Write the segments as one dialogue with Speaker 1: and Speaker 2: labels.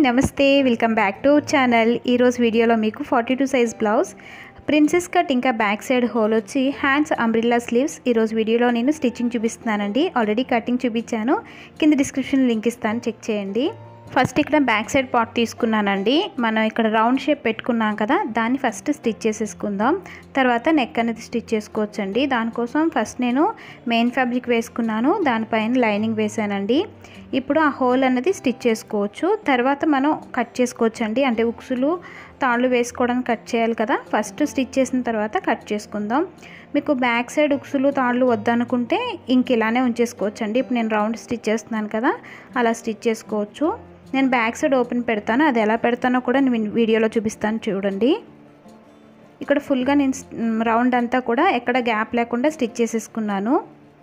Speaker 1: నమస్తే welcome back to channel. ఈ రోజు వీడియోలో మీకు 42 సైజ్ బ్లౌజ్ ప్రిన్సెస్ కట్ ఇంకా బ్యాక్ సైడ్ హోల్ వచ్చి హ్యాండ్స్ అంబ్రెల్లా స్లీవ్స్ ఈ రోజు వీడియోలో నేను స్టిచ్చింగ్ చూపిస్తున్నానండి। ఆల్రెడీ కటింగ్ చూపించాను, కింద డిస్క్రిప్షన్ లింక్ ఇస్తాను, చెక్ చేయండి। ఫస్ట్ ఇక్కడ బ్యాక్ సైడ్ పార్ట్ తీసుకున్నానండి। మనం ఇక్కడ రౌండ్ షేప్ పెట్టుకున్నాం కదా, దాన్ని ఫస్ట్ స్టిచ్ చేసేసుకుందాం। తర్వాత నెక్ అనేది స్టిచ్ చేసుకోవచ్చండి। దానికోసం ఫస్ట్ నేను మెయిన్ ఫ్యాబ్రిక్ వేసుకున్నాను, దానిపైన లైనింగ్ వేసానండి। ఇప్పుడు ఆ హోల్ అనేది స్టిచ్ చేసుకోవచ్చు, తర్వాత మనం కట్ చేసుకోవచ్చండి। అంటే ఉక్సులు తాళ్ళు వేసుకోవడానికి కట్ చేయాలి కదా, ఫస్ట్ స్టిచ్ చేసిన తర్వాత కట్ చేసుకుందాం। మీకు బ్యాక్ సైడ్ ఉక్సులు తాళ్ళు వద్దనుకుంటే ఇంక ఇలానే ఉంచేసుకోవచ్చండి। ఇప్పుడు నేను రౌండ్ స్టిచ్ చేస్తున్నాను కదా, అలా స్టిచ్ చేసుకోవచ్చు। నేను బ్యాక్ సైడ్ ఓపెన్ పెడతాను, అది ఎలా పెడతానో కూడా నేను వీడియోలో చూపిస్తాను చూడండి। ఇక్కడ ఫుల్గా నేను రౌండ్ అంతా కూడా ఎక్కడ గ్యాప్ లేకుండా స్టిచ్ చేసేసుకున్నాను।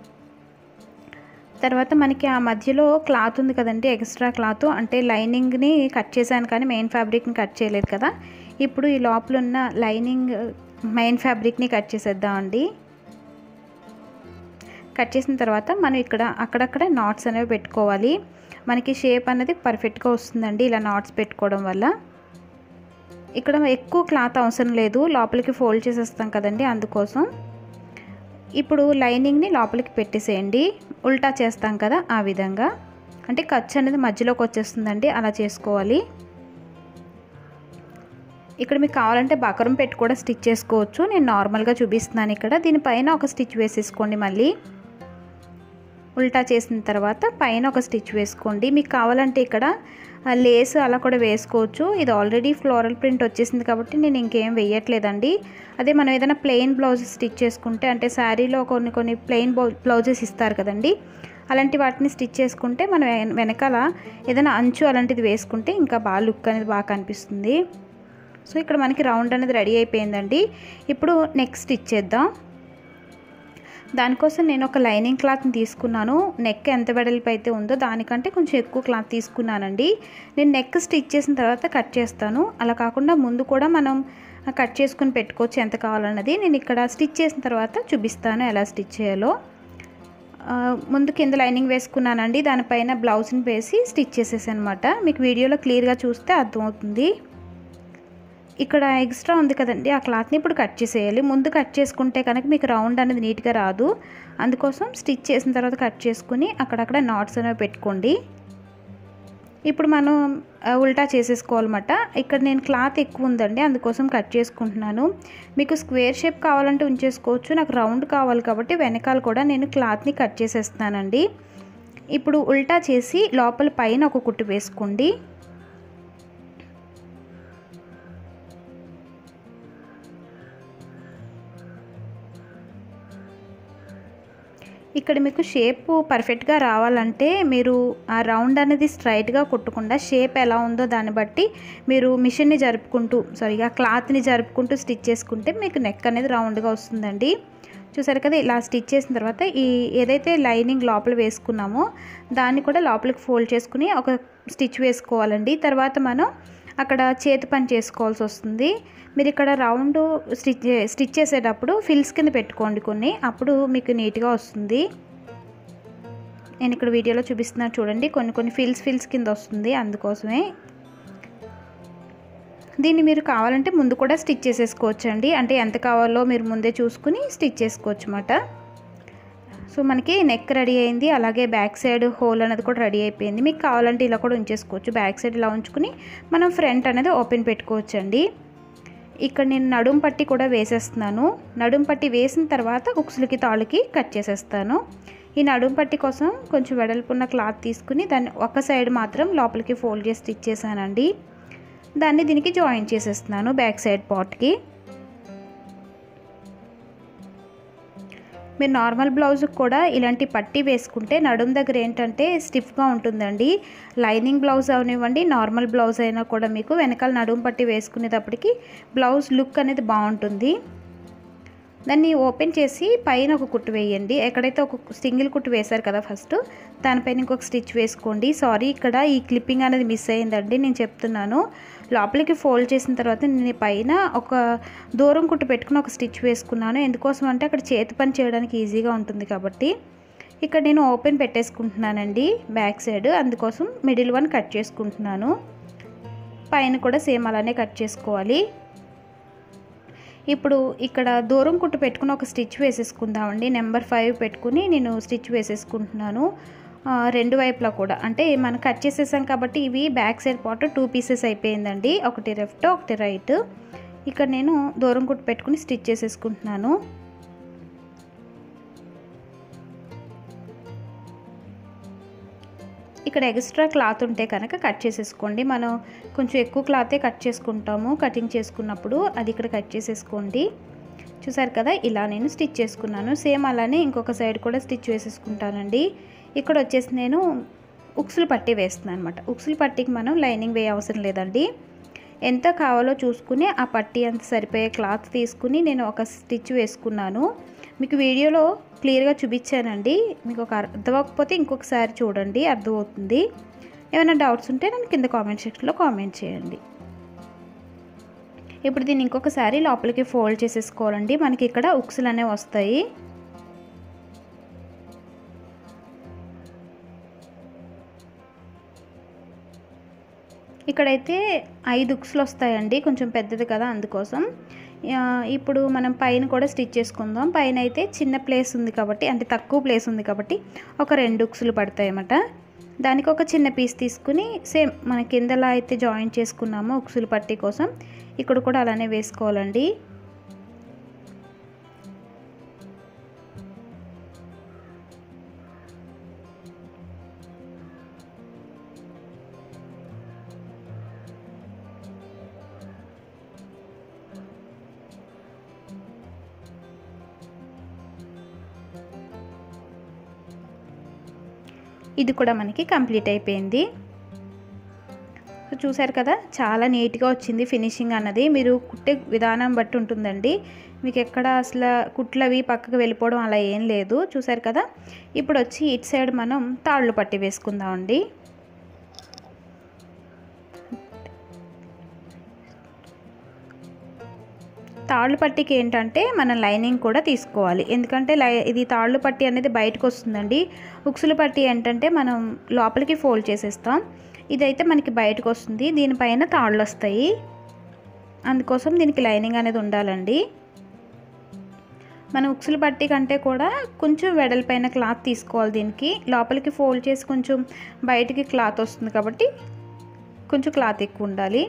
Speaker 1: తర్వాత మనకి ఆ మధ్యలో క్లాత్ ఉంది కదండి, ఎక్స్ట్రా క్లాత్, అంటే లైనింగ్ని కట్ చేశాను కానీ మెయిన్ ఫ్యాబ్రిక్ని కట్ చేయలేదు కదా। ఇప్పుడు ఈ లోపల ఉన్న లైనింగ్ మెయిన్ ఫ్యాబ్రిక్ని కట్ చేసేద్దామండి। కట్ చేసిన తర్వాత మనం ఇక్కడ అక్కడక్కడ నాట్స్ అనేవి పెట్టుకోవాలి। మనకి షేప్ అనేది పర్ఫెక్ట్గా వస్తుందండి ఇలా నాట్స్ పెట్టుకోవడం వల్ల। ఇక్కడ ఎక్కువ క్లాత్ అవసరం లేదు, లోపలికి ఫోల్డ్ చేసేస్తాం కదండి, అందుకోసం। ఇప్పుడు లైనింగ్ని లోపలికి పెట్టేసేయండి, ఉల్టా చేస్తాం కదా ఆ విధంగా, అంటే ఖర్చు అనేది మధ్యలోకి వచ్చేస్తుందండి, అలా చేసుకోవాలి। ఇక్కడ మీకు కావాలంటే బకరం పెట్టి కూడా స్టిచ్ చేసుకోవచ్చు, నేను నార్మల్గా చూపిస్తున్నాను ఇక్కడ। దీనిపైన ఒక స్టిచ్ వేసేసుకోండి, మళ్ళీ ఉల్టా చేసిన తర్వాత పైన ఒక స్టిచ్ వేసుకోండి। మీకు కావాలంటే ఇక్కడ లేస్ అలా కూడా వేసుకోవచ్చు, ఇది ఆల్రెడీ ఫ్లోరల్ ప్రింట్ వచ్చేసింది కాబట్టి నేను ఇంకేం వేయట్లేదండి। అదే మనం ఏదైనా ప్లెయిన్ బ్లౌజ్ స్టిచ్ చేసుకుంటే, అంటే శారీలో కొన్ని ప్లెయిన్ బ్లౌజెస్ ఇస్తారు కదండి, అలాంటి వాటిని స్టిచ్ చేసుకుంటే మనం వెనకాల ఏదైనా అంచు అలాంటిది వేసుకుంటే ఇంకా బాగా లుక్ అనేది బాగా కనిపిస్తుంది। సో ఇక్కడ మనకి రౌండ్ అనేది రెడీ అయిపోయిందండి। ఇప్పుడు నెక్ స్టిచ్ చేద్దాం। దానికోసం నేను ఒక లైనింగ్ క్లాత్ని తీసుకున్నాను, నెక్ ఎంత వెడల్పు అయితే ఉందో దానికంటే కొంచెం ఎక్కువ క్లాత్ తీసుకున్నానండి। నేను నెక్ స్టిచ్ చేసిన తర్వాత కట్ చేస్తాను, అలా కాకుండా ముందు కూడా మనం కట్ చేసుకుని పెట్టుకోవచ్చు ఎంత కావాలన్నది। నేను ఇక్కడ స్టిచ్ చేసిన తర్వాత చూపిస్తాను ఎలా స్టిచ్ చేయాలో। ముందు కింద లైనింగ్ వేసుకున్నానండి, దానిపైన బ్లౌజ్ని వేసి స్టిచ్ చేసేసాను అనమాట। మీకు వీడియోలో క్లియర్గా చూస్తే అర్థమవుతుంది। ఇక్కడ ఎక్స్ట్రా ఉంది కదండి, ఆ క్లాత్ని ఇప్పుడు కట్ చేసేయాలి। ముందు కట్ చేసుకుంటే కనుక మీకు రౌండ్ అనేది నీట్గా రాదు, అందుకోసం స్టిచ్ చేసిన తర్వాత కట్ చేసుకుని అక్కడక్కడ నాట్స్ అనేవి పెట్టుకోండి। ఇప్పుడు మనం ఉల్టా చేసేసుకోవాలన్నమాట। ఇక్కడ నేను క్లాత్ ఎక్కువ ఉందండి, అందుకోసం కట్ చేసుకుంటున్నాను। మీకు స్క్వేర్ షేప్ కావాలంటే ఉంచేసుకోవచ్చు, నాకు రౌండ్ కావాలి కాబట్టి వెనకాల కూడా నేను క్లాత్ని కట్ చేసేస్తున్నానండి। ఇప్పుడు ఉల్టా చేసి లోపల పైన ఒక కుట్టు వేసుకోండి। ఇక్కడ మీకు షేప్ పర్ఫెక్ట్గా రావాలంటే మీరు ఆ రౌండ్ అనేది స్ట్రైట్గా కుట్టకుండా షేప్ ఎలా ఉందో దాన్ని బట్టి మీరు మిషన్ని జరుపుకుంటూ ఆ క్లాత్ని జరుపుకుంటూ స్టిచ్ చేసుకుంటే మీకు నెక్ అనేది రౌండ్గా వస్తుందండి। చూసారు కదా, ఇలా స్టిచ్ చేసిన తర్వాత ఈ ఏదైతే లైనింగ్ లోపల వేసుకున్నామో దాన్ని కూడా లోపలికి ఫోల్డ్ చేసుకుని ఒక స్టిచ్ వేసుకోవాలండి। తర్వాత మనం అక్కడ చేతి పని చేసుకోవాల్సి వస్తుంది। మీరు ఇక్కడ రౌండ్ స్టిచ్ చేసేటప్పుడు ఫిల్స్ కింద పెట్టుకోండి కొన్ని, అప్పుడు మీకు నీట్గా వస్తుంది। నేను ఇక్కడ వీడియోలో చూపిస్తున్నాను చూడండి, కొన్ని ఫిల్స్ కింద వస్తుంది, అందుకోసమే। దీన్ని మీరు కావాలంటే ముందు కూడా స్టిచ్ చేసేసుకోవచ్చండి, అంటే ఎంత కావాలో మీరు ముందే చూసుకుని స్టిచ్ చేసుకోవచ్చు అన్నమాట। సో మనకి నెక్ రెడీ అయింది, అలాగే బ్యాక్ సైడ్ హోల్ అనేది కూడా రెడీ అయిపోయింది। మీకు కావాలంటే ఇలా కూడా ఉంచేసుకోవచ్చు, బ్యాక్ సైడ్ ఇలా ఉంచుకుని మనం ఫ్రంట్ అనేది ఓపెన్ పెట్టుకోవచ్చు అండి। ఇక్కడ నేను నడుం పట్టి కూడా వేసేస్తున్నాను, నడుం పట్టి వేసిన తర్వాత ఉక్సులకి తాళ్ళకి కట్ చేసేస్తాను। ఈ నడుం పట్టి కోసం కొంచెం వెడల్పున్న క్లాత్ తీసుకుని దాన్ని ఒక సైడ్ మాత్రం లోపలికి ఫోల్డ్ చేసి స్టిచ్ చేశానండి, దాన్ని దీనికి జాయిన్ చేసేస్తున్నాను బ్యాక్ సైడ్ పార్ట్కి। మీరు నార్మల్ బ్లౌజ్కి కూడా ఇలాంటి పట్టీ వేసుకుంటే నడుం దగ్గర ఏంటంటే స్టిఫ్గా ఉంటుందండి। లైనింగ్ బ్లౌజ్ అవనివ్వండి, నార్మల్ బ్లౌజ్ అయినా కూడా మీకు వెనకాల నడుం పట్టీ వేసుకునేటప్పటికి బ్లౌజ్ లుక్ అనేది బాగుంటుంది। దాన్ని ఓపెన్ చేసి పైన ఒక కుట్టు వేయండి, ఎక్కడైతే ఒక సింగిల్ కుట్టు వేశారు కదా ఫస్ట్, దానిపైన ఇంకొక స్టిచ్ వేసుకోండి। సారీ, ఇక్కడ ఈ క్లిప్పింగ్ అనేది మిస్ అయ్యిందండి, నేను చెప్తున్నాను। లోపలికి ఫోల్డ్ చేసిన తర్వాత నేను పైన ఒక దూరం కుట్టు పెట్టుకుని ఒక స్టిచ్ వేసుకున్నాను, ఎందుకోసం అంటే అక్కడ చేతి పని చేయడానికి ఈజీగా ఉంటుంది కాబట్టి। ఇక్కడ నేను ఓపెన్ పెట్టేసుకుంటున్నానండి బ్యాక్ సైడ్, అందుకోసం మిడిల్ వన్ కట్ చేసుకుంటున్నాను। పైన కూడా సేమ్ అలానే కట్ చేసుకోవాలి. ఇప్పుడు ఇక్కడ దూరం కుట్టు పెట్టుకుని ఒక స్టిచ్ వేసేసుకుందామండి. నెంబర్ 5 పెట్టుకుని నేను స్టిచ్ వేసేసుకుంటున్నాను రెండు వైపులా కూడా. అంటే మనం కట్ చేసేసాం కాబట్టి ఇవి బ్యాక్ సైడ్ పార్ట్ 2 పీసెస్ అయిపోయిందండి, ఒకటి లెఫ్ట్ ఒకటి రైట్. ఇక్కడ నేను దూరం కుట్టు పెట్టుకుని స్టిచ్ చేసేసుకుంటున్నాను. ఇక్కడ ఎక్స్ట్రా క్లాత్ ఉంటే కనుక కట్ చేసేసుకోండి. మనం కొంచెం ఎక్కువ క్లాతే కట్ చేసుకుంటాము కటింగ్ చేసుకున్నప్పుడు, అది ఇక్కడ కట్ చేసేసుకోండి. చూసారు కదా, ఇలా నేను స్టిచ్ చేసుకున్నాను. సేమ్ అలానే ఇంకొక సైడ్ కూడా స్టిచ్ వేసేసుకుంటానండి. ఇక్కడ వచ్చేసి నేను ఉక్సులు పట్టి వేస్తున్నాను అనమాట. ఉక్సులు పట్టికి మనం లైనింగ్ వేయ అవసరం లేదండి. ఎంత కావాలో చూసుకుని ఆ పట్టి అంత సరిపోయే క్లాత్ తీసుకుని నేను ఒక స్టిచ్ వేసుకున్నాను. మీకు వీడియోలో క్లియర్గా చూపించానండి. మీకు ఒక అర్థమవకపోతే ఇంకొకసారి చూడండి, అర్థమవుతుంది. ఏమైనా డౌట్స్ ఉంటే నన్ను కింద కామెంట్ సెక్షన్లో కామెంట్ చేయండి. ఇప్పుడు దీన్ని ఇంకొకసారి లోపలికి ఫోల్డ్ చేసేసుకోవాలండి. మనకి ఇక్కడ ఉక్సులు అనేవి వస్తాయి. ఇక్కడైతే 5 ఉక్సులు వస్తాయండి, కొంచెం పెద్దది కదా అందుకోసం. ఇప్పుడు మనం పైన కూడా స్టిచ్ చేసుకుందాం. పైన అయితే చిన్న ప్లేస్ ఉంది కాబట్టి, అంటే తక్కువ ప్లేస్ ఉంది కాబట్టి ఒక 2 ఉక్సులు పడతాయి అన్నమాట. దానికి ఒక చిన్న పీస్ తీసుకుని సేమ్ మన కిందలా అయితే జాయిన్ చేసుకున్నామో ఉక్సులు పట్టి కోసం ఇక్కడ కూడా అలానే వేసుకోవాలండి. ఇది కూడా మనకి కంప్లీట్ అయిపోయింది. సో చూసారు కదా, చాలా నీట్గా వచ్చింది ఫినిషింగ్ అన్నది. మీరు కుట్టే విధానం బట్టి ఉంటుందండి, మీకు ఎక్కడ అసలు కుట్లవి పక్కకు వెళ్ళిపోవడం అలా ఏం లేదు. చూసారు కదా, ఇప్పుడు వచ్చి ఇటు సైడ్ మనం తాళ్ళు పట్టి వేసుకుందామండి. తాళ్ళు పట్టికి ఏంటంటే మనం లైనింగ్ కూడా తీసుకోవాలి, ఎందుకంటే ఇది తాళ్ళు పట్టి అనేది బయటకు వస్తుందండి. ఉక్సులు పట్టి ఏంటంటే మనం లోపలికి ఫోల్డ్ చేసేస్తాం, ఇదైతే మనకి బయటకు వస్తుంది, దీనిపైన తాళ్ళు వస్తాయి. అందుకోసం దీనికి లైనింగ్ అనేది ఉండాలండి. మనం ఉక్సులు పట్టి కంటే కూడా కొంచెం వెడల్పైన క్లాత్ తీసుకోవాలి. దీనికి లోపలికి ఫోల్డ్ చేసి కొంచెం బయటికి క్లాత్ వస్తుంది కాబట్టి కొంచెం క్లాత్ ఎక్కువ ఉండాలి.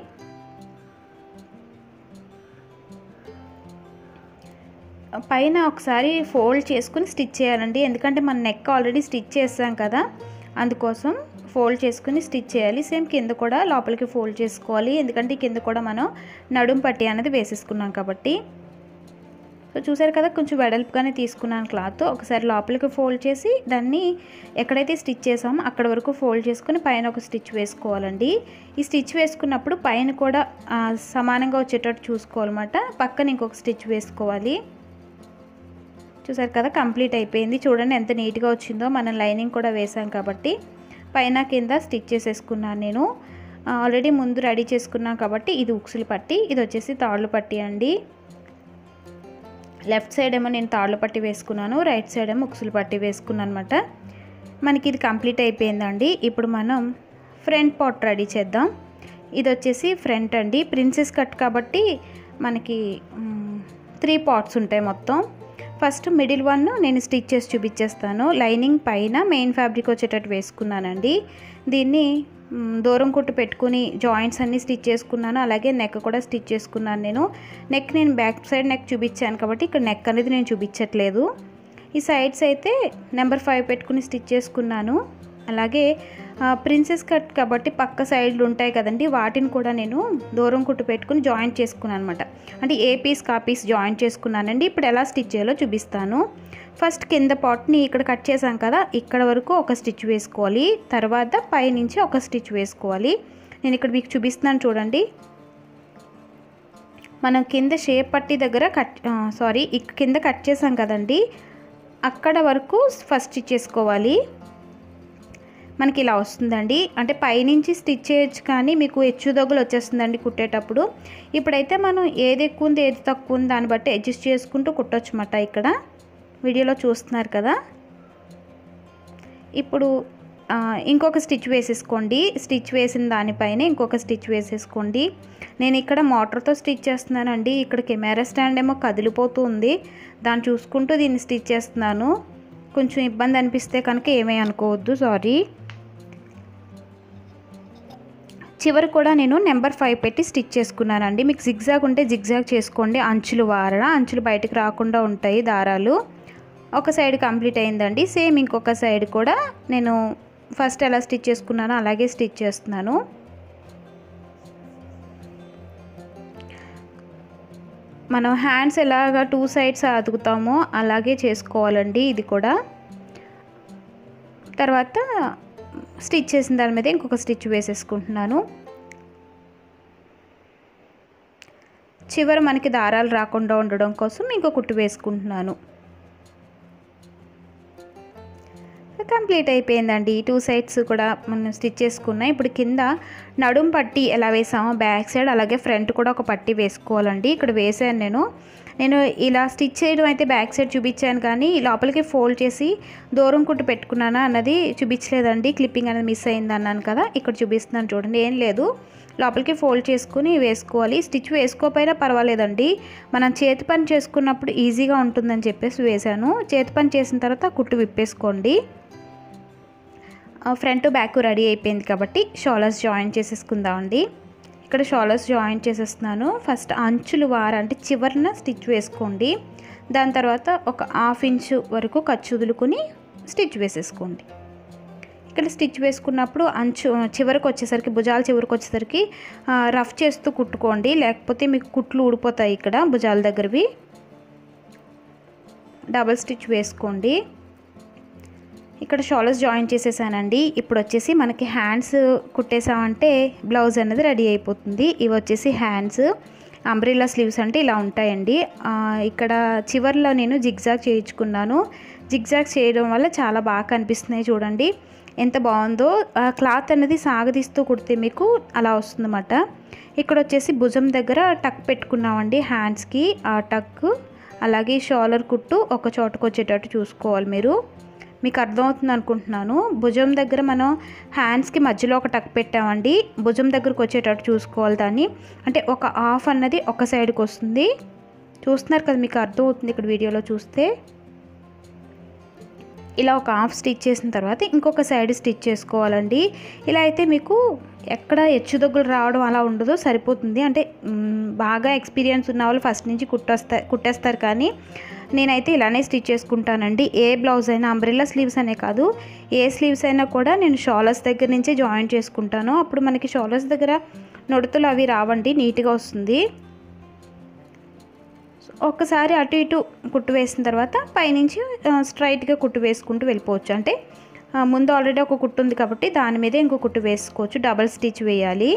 Speaker 1: పైన ఒకసారి ఫోల్డ్ చేసుకుని స్టిచ్ చేయాలండి, ఎందుకంటే మన నెక్ ఆల్రెడీ స్టిచ్ చేసాం కదా, అందుకోసం ఫోల్డ్ చేసుకుని స్టిచ్ చేయాలి. సేమ్ కింద కూడా లోపలికి ఫోల్డ్ చేసుకోవాలి, ఎందుకంటే కింద కూడా మనం నడుం పట్టి అనేది వేసేసుకున్నాం కాబట్టి. సో చూసారు కదా, కొంచెం వెడల్పుగానే తీసుకున్నాను క్లాత్. ఒకసారి లోపలికి ఫోల్డ్ చేసి దాన్ని ఎక్కడైతే స్టిచ్ చేసామో అక్కడ వరకు ఫోల్డ్ చేసుకుని పైన ఒక స్టిచ్ వేసుకోవాలండి. ఈ స్టిచ్ వేసుకున్నప్పుడు పైన కూడా సమానంగా వచ్చేటట్టు చూసుకోవాలన్నమాట. పక్కన ఇంకొక స్టిచ్ వేసుకోవాలి. చూసారు కదా, కంప్లీట్ అయిపోయింది. చూడండి ఎంత నీట్గా వచ్చిందో, మనం లైనింగ్ కూడా వేసాం కాబట్టి. పైన కింద స్టిచ్ చేసేసుకున్నాను నేను, ఆల్రెడీ ముందు రెడీ చేసుకున్నాను కాబట్టి. ఇది ఉక్సులు పట్టి, ఇది వచ్చేసి తాళ్ళు పట్టి అండి. లెఫ్ట్ సైడ్ ఏమో నేను తాళ్ళు పట్టి వేసుకున్నాను, రైట్ సైడ్ ఏమో ఉక్సులు పట్టి వేసుకున్నాను అనమాట. మనకి ఇది కంప్లీట్ అయిపోయిందండి. ఇప్పుడు మనం ఫ్రంట్ పార్ట్ రెడీ చేద్దాం. ఇది వచ్చేసి ఫ్రంట్ అండి, ప్రిన్సెస్ కట్ కాబట్టి మనకి 3 పార్ట్స్ ఉంటాయి మొత్తం. ఫస్ట్ మిడిల్ వన్ నేను స్టిచ్ చేసి చూపించేస్తాను. లైనింగ్ పైన మెయిన్ ఫ్యాబ్రిక్ వచ్చేటట్టు వేసుకున్నానండి. దీన్ని దూరం కుట్టు పెట్టుకుని జాయింట్స్ అన్నీ స్టిచ్ చేసుకున్నాను, అలాగే నెక్ కూడా స్టిచ్ చేసుకున్నాను. నేను బ్యాక్ సైడ్ నెక్ చూపించాను కాబట్టి ఇక్కడ నెక్ అనేది నేను చూపించట్లేదు. ఈ సైడ్స్ అయితే నెంబర్ 5 పెట్టుకుని స్టిచ్ చేసుకున్నాను. అలాగే ప్రిన్సెస్ కట్ కాబట్టి పక్క సైడ్లు ఉంటాయి కదండి, వాటిని కూడా నేను దూరం కుట్టు పెట్టుకుని జాయింట్ చేసుకున్నాను అనమాట. అంటే ఏ పీస్ కా పీస్ జాయింట్ చేసుకున్నానండి. ఇప్పుడు ఎలా స్టిచ్ చేయాలో చూపిస్తాను. ఫస్ట్ కింద పార్ట్ని ఇక్కడ కట్ చేసాం కదా, ఇక్కడ వరకు ఒక స్టిచ్ వేసుకోవాలి. తర్వాత పైనుంచి ఒక స్టిచ్ వేసుకోవాలి. నేను ఇక్కడ మీకు చూపిస్తున్నాను చూడండి. మనం కింద షేప్ పట్టి దగ్గర కింద కట్ చేసాం కదండి, అక్కడ వరకు ఫస్ట్ స్టిచ్ చేసుకోవాలి. మనకి ఇలా వస్తుందండి, అంటే పైనుంచి స్టిచ్ చేయొచ్చు కానీ మీకు హెచ్చు దగ్గులు వచ్చేస్తుందండి కుట్టేటప్పుడు. ఇప్పుడైతే మనం ఏది ఎక్కువ ఉంది ఏది తక్కువ ఉంది దాన్ని బట్టి అడ్జస్ట్ చేసుకుంటూ కుట్టొచ్చు అన్నమాట. ఇక్కడ వీడియోలో చూస్తున్నారు కదా. ఇప్పుడు ఇంకొక స్టిచ్ వేసేసుకోండి. స్టిచ్ వేసిన దానిపైన ఇంకొక స్టిచ్ వేసేసుకోండి. నేను ఇక్కడ మోటార్తో స్టిచ్ చేస్తున్నానండి. ఇక్కడ కెమెరా స్టాండ్ ఏమో కదిలిపోతూ ఉంది, దాన్ని చూసుకుంటూ దీన్ని స్టిచ్ చేస్తున్నాను. కొంచెం ఇబ్బంది అనిపిస్తే కనుక ఏమీ అనుకోవద్దు, సారీ. చివరి కూడా నేను నెంబర్ 5 పెట్టి స్టిచ్ చేసుకున్నానండి. మీకు జిగ్జాగ్ ఉంటే జిగ్జాగ్ చేసుకోండి, అంచులు బయటకు రాకుండా ఉంటాయి దారాలు. ఒక సైడ్ కంప్లీట్ అయిందండి. సేమ్ ఇంకొక సైడ్ కూడా నేను ఫస్ట్ ఎలా స్టిచ్ చేసుకున్నానో అలాగే స్టిచ్ చేస్తున్నాను. మనం హ్యాండ్స్ ఎలాగా 2 సైడ్స్ అతుకుతామో అలాగే చేసుకోవాలండి ఇది కూడా. తర్వాత స్టిచ్ చేసిన దాని మీద ఇంకొక స్టిచ్ వేసేసుకుంటున్నాను. చివర మనకి దారాలు రాకుండా ఉండడం కోసం ఇంకో కుట్టు వేసుకుంటున్నాను. కంప్లీట్ అయిపోయిందండి. 2 సైడ్స్ కూడా మనం స్టిచ్ చేసుకున్నాం. ఇప్పుడు కింద నడుం పట్టి ఎలా వేసామో బ్యాక్ సైడ్ అలాగే ఫ్రంట్ కూడా ఒక పట్టి వేసుకోవాలండి. ఇక్కడ వేసాను నేను ఇలా స్టిచ్ చేయడం అయితే బ్యాక్ సైడ్ చూపించాను, కానీ లోపలికి ఫోల్డ్ చేసి దూరం కుట్టు పెట్టుకున్నానా అన్నది చూపించలేదండి. క్లిప్పింగ్ అనేది మిస్ అయింది అన్నాను కదా, ఇక్కడ చూపిస్తున్నాను చూడండి. ఏం లేదు, లోపలికి ఫోల్డ్ చేసుకుని వేసుకోవాలి. స్టిచ్ వేసుకోకపోయినా పర్వాలేదండి, మనం చేతి పని చేసుకున్నప్పుడు ఈజీగా ఉంటుందని చెప్పేసి వేశాను. చేతి పని చేసిన తర్వాత కుట్టు విప్పేసుకోండి. ఫ్రంట్ బ్యాక్ రెడీ అయిపోయింది కాబట్టి షోల్డర్స్ జాయిన్ చేసేసుకుందామండి. ఇక్కడ షోల్డర్స్ జాయిన్ చేసేస్తున్నాను. ఫస్ట్ అంచులు అంటే చివరన స్టిచ్ వేసుకోండి. దాని తర్వాత ఒక 1/2 ఇంచు వరకు ఖర్చు వదులుకొని స్టిచ్ వేసేసుకోండి. ఇక్కడ స్టిచ్ వేసుకున్నప్పుడు చివరికి వచ్చేసరికి, భుజాల చివరికి వచ్చేసరికి రఫ్ చేస్తూ కుట్టుకోండి, లేకపోతే మీకు కుట్లు ఊడిపోతాయి. ఇక్కడ భుజాల దగ్గరవి డబల్ స్టిచ్ వేసుకోండి. ఇక్కడ షోల్డర్స్ జాయిన్ చేసేసానండి. ఇప్పుడు వచ్చేసి మనకి హ్యాండ్స్ కుట్టేసామంటే బ్లౌజ్ అనేది రెడీ అయిపోతుంది. ఇవి వచ్చేసి హ్యాండ్స్ అంబ్రెల్లా స్లీవ్స్ అంటే ఇలా ఉంటాయండి. ఇక్కడ చివర్లో నేను జిగ్జాగ్ చేయించుకున్నాను. జిగ్జాగ్ చేయడం వల్ల చాలా బాగా కనిపిస్తున్నాయి చూడండి, ఎంత బాగుందో. క్లాత్ అనేది సాగదీస్తూ కుడితే మీకు అలా వస్తుందన్నమాట. ఇక్కడ వచ్చేసి భుజం దగ్గర టక్ పెట్టుకున్నామండి హ్యాండ్స్కి. ఆ టక్ అలాగే షోల్డర్ కుట్టు ఒక చోటకు వచ్చేటట్టు చూసుకోవాలి మీరు. మీకు అర్థమవుతుంది అనుకుంటున్నాను. భుజం దగ్గర మనం హ్యాండ్స్కి మధ్యలో ఒక టక్ పెట్టామండి, భుజం దగ్గరకు వచ్చేటట్టు చూసుకోవాలి దాన్ని. అంటే ఒక 1/2 అన్నది ఒక సైడ్కి వస్తుంది, చూస్తున్నారు కదా, మీకు అర్థమవుతుంది ఇక్కడ వీడియోలో చూస్తే. ఇలా ఒక 1/2 స్టిచ్ చేసిన తర్వాత ఇంకొక సైడ్ స్టిచ్ చేసుకోవాలండి. ఇలా అయితే మీకు ఎక్కడ హెచ్చుతగ్గులు రావడం అలా ఉండదు, సరిపోతుంది. అంటే బాగా ఎక్స్పీరియన్స్ ఉన్న వాళ్ళు ఫస్ట్ నుంచి కుట్టేస్తారు, కానీ నేనైతే ఇలానే స్టిచ్ చేసుకుంటానండి. ఏ బ్లౌజ్ అయినా, అంబ్రెల్లా స్లీవ్స్ అనే కాదు, ఏ స్లీవ్స్ అయినా కూడా నేను షోల్డర్స్ దగ్గర నుంచే జాయిన్ చేసుకుంటాను. అప్పుడు మనకి షోల్డర్స్ దగ్గర నొడుతులు అవి రావండి, నీట్గా వస్తుంది. ఒక్కసారి అటు ఇటు కుట్టు వేసిన తర్వాత పైనుంచి స్ట్రైట్గా కుట్టు వేసుకుంటూ వెళ్ళిపోవచ్చు. అంటే ముందు ఆల్రెడీ ఒక కుట్టు ఉంది కాబట్టి దాని మీద ఇంకో కుట్టు వేసుకోవచ్చు. డబల్ స్టిచ్ వేయాలి.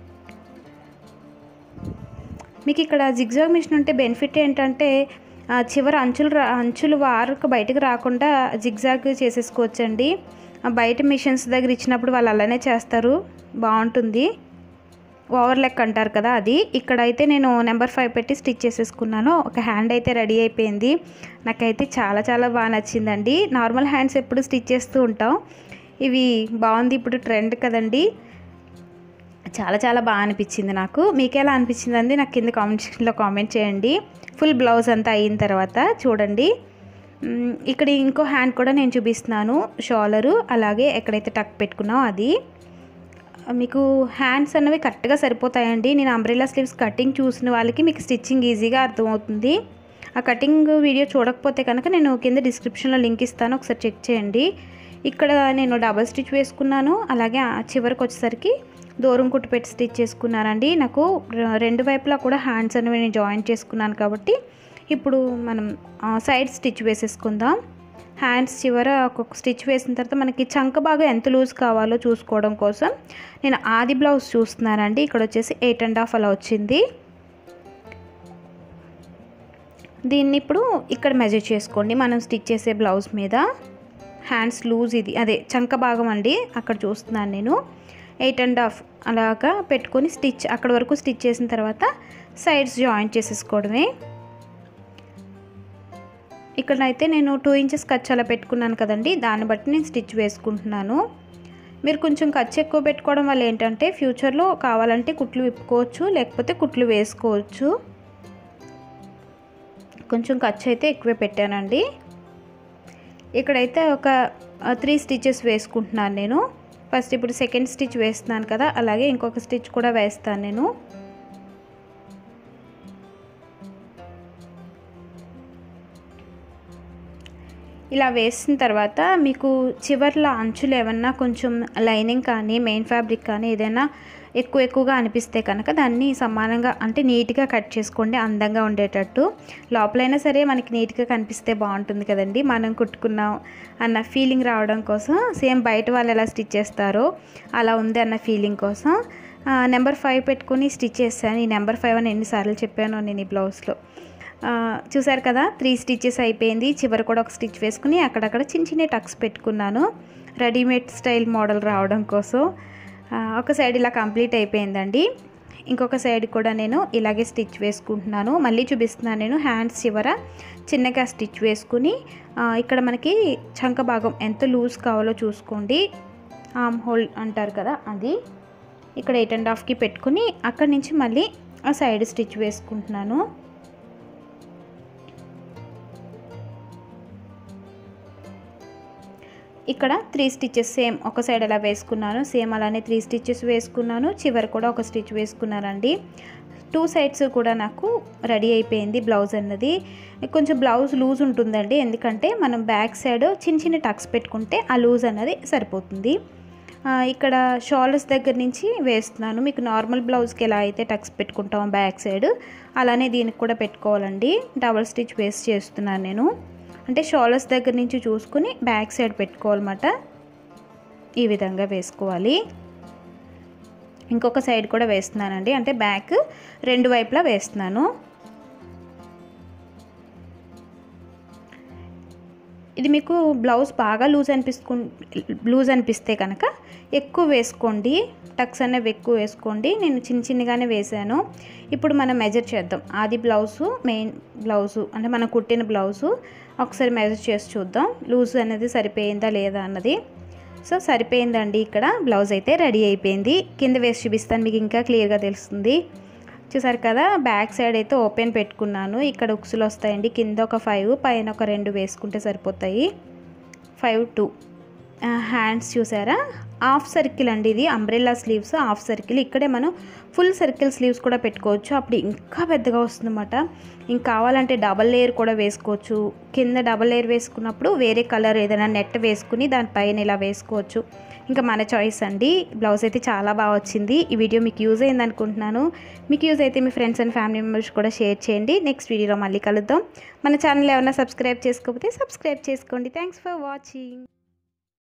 Speaker 1: మీకు ఇక్కడ జిగ్జాగ్ మిషన్ ఉంటే బెనిఫిట్ ఏంటంటే చివరి అంచులు వారకు బయటకు రాకుండా జిగ్జాగ్ చేసేసుకోవచ్చండి. బయట మిషన్స్ దగ్గర ఇచ్చినప్పుడు వాళ్ళు అలానే చేస్తారు, బాగుంటుంది. ఓవర్ లెక్ అంటారు కదా అది. ఇక్కడైతే నేను నెంబర్ 5 పెట్టి స్టిచ్ చేసేసుకున్నాను. ఒక హ్యాండ్ అయితే రెడీ అయిపోయింది. నాకైతే చాలా చాలా బాగా నచ్చిందండి. నార్మల్ హ్యాండ్స్ ఎప్పుడు స్టిచ్ చేస్తూ ఉంటాం, ఇవి బాగుంది, ఇప్పుడు ట్రెండ్ కదండి. చాలా చాలా బాగా అనిపించింది నాకు. మీకు ఎలా అనిపించిందండి నాకు కింద కామెంట్ సెక్షన్లో కామెంట్ చేయండి. ఫుల్ బ్లౌజ్ అంతా అయిన తర్వాత చూడండి, ఇక్కడ ఇంకో హ్యాండ్ కూడా నేను చూపిస్తున్నాను. షోల్డరు అలాగే ఎక్కడైతే టక్ పెట్టుకున్నామో అది. మీకు హ్యాండ్స్ అనేవి కరెక్ట్గా సరిపోతాయండి. నేను అంబ్రెల్లా స్లీవ్స్ కటింగ్ చూసిన వాళ్ళకి మీకు స్టిచ్చింగ్ ఈజీగా అర్థమవుతుంది. ఆ కటింగ్ వీడియో చూడకపోతే కనుక నేను కింద డిస్క్రిప్షన్లో లింక్ ఇస్తాను, ఒకసారి చెక్ చేయండి. ఇక్కడ నేను డబల్ స్టిచ్ వేసుకున్నాను, అలాగే చివరికి వచ్చేసరికి దూరం కుట్టు పెట్టి స్టిచ్ చేసుకున్నానండి. నాకు 2 వైపులా కూడా హ్యాండ్స్ అనేవి నేను జాయిన్ చేసుకున్నాను కాబట్టి ఇప్పుడు మనం సైడ్ స్టిచ్ వేసేసుకుందాం. హ్యాండ్స్ చివర ఒక్కొక్క స్టిచ్ వేసిన తర్వాత మనకి చంక బాగా ఎంత లూజ్ కావాలో చూసుకోవడం కోసం నేను ఆది బ్లౌజ్ చూస్తున్నానండి. ఇక్కడ వచ్చేసి 8.5 అలా వచ్చింది. దీన్ని ఇప్పుడు ఇక్కడ మెజర్ చేసుకోండి. మనం స్టిచ్ చేసే బ్లౌజ్ మీద హ్యాండ్స్ లూజ్ ఇది అదే చంక భాగం అండి, అక్కడ చూస్తున్నాను నేను. 8.5 అలాగా పెట్టుకొని స్టిచ్ అక్కడ వరకు స్టిచ్ చేసిన తర్వాత సైడ్స్ జాయిన్ చేసేసుకోవడమే. ఇక్కడైతే నేను 2 ఇంచెస్ ఖర్చు అలా పెట్టుకున్నాను కదండి, దాన్ని బట్టి నేను స్టిచ్ వేసుకుంటున్నాను. మీరు కొంచెం ఖర్చు ఎక్కువ పెట్టుకోవడం వల్ల ఏంటంటే ఫ్యూచర్లో కావాలంటే కుట్లు విప్పుకోవచ్చు, లేకపోతే కుట్లు వేసుకోవచ్చు. కొంచెం ఖర్చు అయితే ఎక్కువే పెట్టానండి. ఇక్కడైతే ఒక 3 స్టిచెస్ వేసుకుంటున్నాను నేను. ఫస్ట్ ఇప్పుడు సెకండ్ స్టిచ్ వేస్తున్నాను కదా, అలాగే ఇంకొక స్టిచ్ కూడా వేస్తాను నేను. ఇలా వేసిన తర్వాత మీకు చివర్ల అంచులు ఏమన్నా కొంచెం లైనింగ్ కానీ మెయిన్ ఫ్యాబ్రిక్ కానీ ఏదైనా ఎక్కువగా అనిపిస్తే కనుక దాన్ని సమానంగా అంటే నీట్గా కట్ చేసుకోండి, అందంగా ఉండేటట్టు. లోపలైనా సరే మనకి నీట్గా కనిపిస్తే బాగుంటుంది కదండి, మనం కుట్టుకున్నాం అన్న ఫీలింగ్ రావడం కోసం. సేమ్ బయట వాళ్ళు ఎలా స్టిచ్ చేస్తారో అలా ఉంది అన్న ఫీలింగ్ కోసం నెంబర్ 5 పెట్టుకుని స్టిచ్ చేశాను. ఈ నెంబర్ 5 అని ఎన్నిసార్లు చెప్పానో నేను ఈ బ్లౌజ్లో. చూసారు కదా, 3 స్టిచెస్ అయిపోయింది. చివరి కూడా ఒక స్టిచ్ వేసుకుని అక్కడక్కడ చిన్న టక్స్ పెట్టుకున్నాను, రెడీమేడ్ స్టైల్ మోడల్ రావడం కోసం. ఒక సైడ్ ఇలా కంప్లీట్ అయిపోయిందండి. ఇంకొక సైడ్ కూడా నేను ఇలాగే స్టిచ్ వేసుకుంటున్నాను. మళ్ళీ చూపిస్తున్నాను నేను. హ్యాండ్స్ చివర చిన్నగా స్టిచ్ వేసుకుని ఇక్కడ మనకి చంక భాగం ఎంత లూజ్ కావాలో చూసుకోండి, ఆర్మ్ హోల్ అంటారు కదా అది. ఇక్కడ 8.5కి పెట్టుకుని అక్కడి నుంచి మళ్ళీ ఆ సైడ్ స్టిచ్ వేసుకుంటున్నాను. ఇక్కడ 3 స్టిచెస్ సేమ్ ఒక సైడ్ అలా వేసుకున్నాను, సేమ్ అలానే 3 స్టిచెస్ వేసుకున్నాను. చివరి కూడా ఒక స్టిచ్ వేసుకున్నానండి. 2 సైడ్స్ కూడా నాకు రెడీ అయిపోయింది బ్లౌజ్ అన్నది. కొంచెం బ్లౌజ్ లూజ్ ఉంటుందండి, ఎందుకంటే మనం బ్యాక్ సైడ్ చిన్న టక్స్ పెట్టుకుంటే ఆ లూజ్ అన్నది సరిపోతుంది. ఇక్కడ షోల్డర్స్ దగ్గర నుంచి వేస్తున్నాను. మీకు నార్మల్ బ్లౌజ్కి ఎలా అయితే టక్స్ పెట్టుకుంటాం బ్యాక్ సైడ్, అలానే దీనికి కూడా పెట్టుకోవాలండి. డబల్ స్టిచ్ వేస్ట్ చేస్తున్నాను నేను. అంటే షోల్డర్స్ దగ్గర నుంచి చూసుకుని బ్యాక్ సైడ్ పెట్టుకోవాలన్నమాట. ఈ విధంగా వేసుకోవాలి. ఇంకొక సైడ్ కూడా వేస్తున్నానండి, అంటే బ్యాక్ 2 వైపులా వేస్తున్నాను. ఇది మీకు బ్లౌజ్ బాగా లూజ్ అనిపిస్తే కనుక ఎక్కువ వేసుకోండి, టక్స్ అనేవి ఎక్కువ వేసుకోండి. నేను చిన్నగానే వేసాను. ఇప్పుడు మనం మెజర్ చేద్దాం. ఆది బ్లౌజు, మెయిన్ బ్లౌజు అంటే మనం కుట్టిన బ్లౌజు ఒకసారి మెజర్ చేసి చూద్దాం, లూజ్ అనేది సరిపోయిందా లేదా అన్నది. సో సరిపోయిందండి. ఇక్కడ బ్లౌజ్ అయితే రెడీ అయిపోయింది. కింద వేసి చూపిస్తాను, మీకు ఇంకా క్లియర్గా తెలుస్తుంది. చూసారు కదా, బ్యాక్ సైడ్ అయితే ఓపెన్ పెట్టుకున్నాను. ఇక్కడ ఉక్సులు వస్తాయండి, కింద ఒక 5 పైన ఒక 2 వేసుకుంటే సరిపోతాయి. 5 2. హ్యాండ్స్ చూసారా, హాఫ్ సర్కిల్ అండి ఇది. Umbrella sleeves half circle. ఇక్కడే మనం ఫుల్ సర్కిల్ స్లీవ్స్ కూడా పెట్టుకోవచ్చు, అప్పుడు ఇంకా పెద్దగా వస్తుందన్నమాట. ఇంకా కావాలంటే డబల్ లేయర్ కూడా వేసుకోవచ్చు. కింద డబల్ లేయర్ వేసుకున్నప్పుడు వేరే కలర్ ఏదైనా నెట్ వేసుకుని దానిపైన ఇలా వేసుకోవచ్చు. ఇంకా మన చాయిస్ అండి. బ్లౌజ్ అయితే చాలా బాగా వచ్చింది. ఈ వీడియో మీకు యూజ్ అయింది అనుకుంటున్నాను. మీకు యూజ్ అయితే మీ ఫ్రెండ్స్ అండ్ ఫ్యామిలీ మెంబర్స్ కూడా షేర్ చేయండి. నెక్స్ట్ వీడియోలో మళ్ళీ కలుద్దాం. మన ఛానల్ ఏమైనా సబ్స్క్రైబ్ చేసుకోకపోతే సబ్స్క్రైబ్ చేసుకోండి. Thanks for watching.